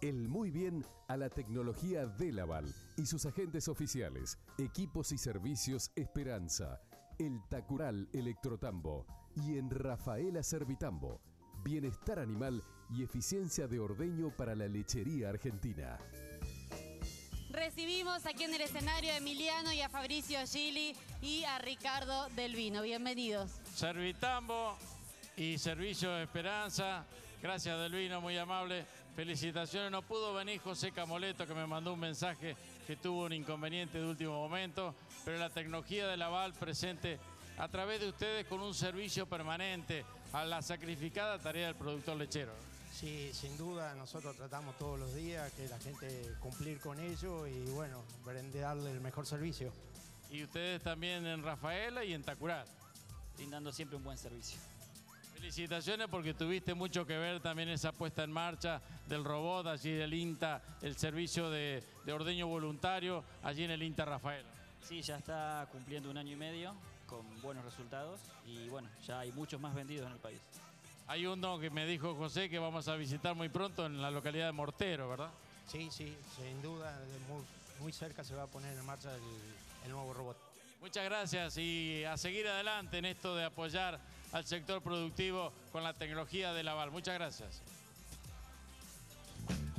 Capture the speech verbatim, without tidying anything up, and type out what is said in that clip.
El muy bien a la tecnología de Laval y sus agentes oficiales, equipos y servicios Esperanza, el Tacural Electrotambo y en Rafaela Servitambo, bienestar animal y eficiencia de ordeño para la lechería argentina. Recibimos aquí en el escenario a Emiliano y a Fabricio Gili y a Ricardo Del Vino. Bienvenidos. Servitambo y Servicio Esperanza. Gracias, Del Vino, muy amable. Felicitaciones. No pudo venir José Camoleto, que me mandó un mensaje que tuvo un inconveniente de último momento, pero la tecnología de Laval presente a través de ustedes con un servicio permanente a la sacrificada tarea del productor lechero. Sí, sin duda, nosotros tratamos todos los días que la gente cumplir con ello y bueno, brindarle el mejor servicio. Y ustedes también en Rafaela y en Tacural. Brindando siempre un buen servicio. Felicitaciones porque tuviste mucho que ver también esa puesta en marcha del robot allí del INTA, el servicio de, de ordeño voluntario allí en el INTA Rafaela. Sí, ya está cumpliendo un año y medio con buenos resultados y bueno, ya hay muchos más vendidos en el país. Hay uno que me dijo José que vamos a visitar muy pronto en la localidad de Mortero, ¿verdad? Sí, sí, sin duda, muy, muy cerca se va a poner en marcha el, el nuevo robot. Muchas gracias y a seguir adelante en esto de apoyar al sector productivo con la tecnología de Laval. Muchas gracias.